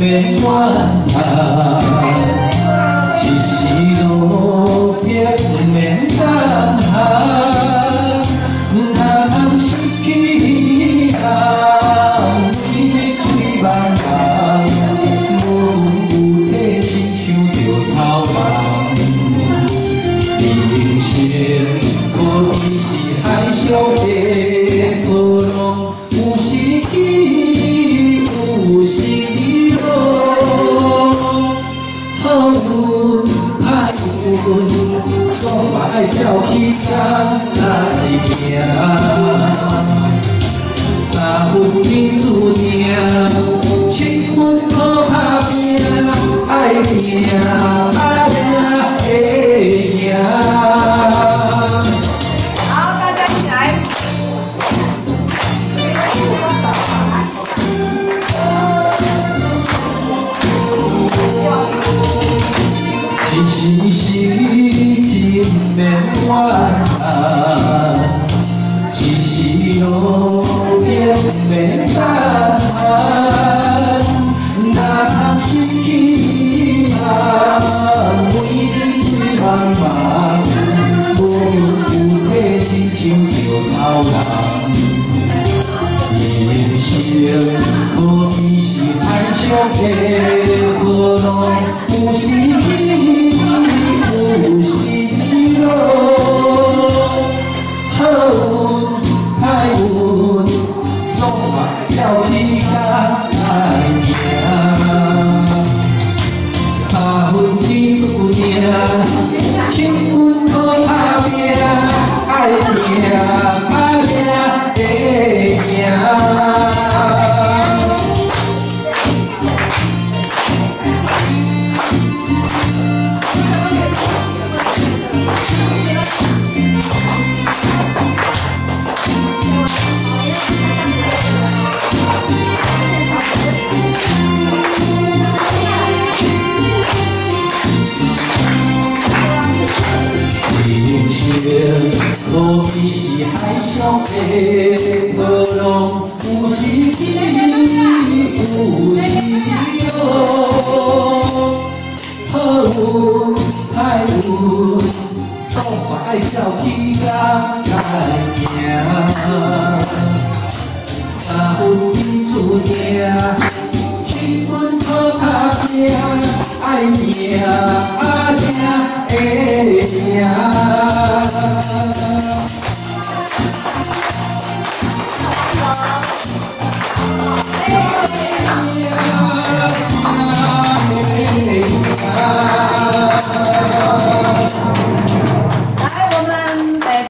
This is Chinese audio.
免怨叹，一时落魄不免胆寒，哪通失去人，为对茫茫，无有体亲像着草人，人生可比是海上的波浪，有时起，有时落，好运歹运，总嘛爱照起工来行。三分天注定，七分靠打拼，爱拼才会赢。 好，大家一起来。 一时时真免怨叹，一时落魄免胆寒，哪通失去人，为对茫茫，无有体亲像着草人。人生可比是海上的波浪，有时起，有时落，好运歹运，总嘛要起工来行。三分天注定，七分靠打拼，爱拼才会赢。可比是海上的波浪，有时起，有时落，好运歹运，总嘛爱照起工来行。三分天注定，七分靠打拼，爱拼才会赢。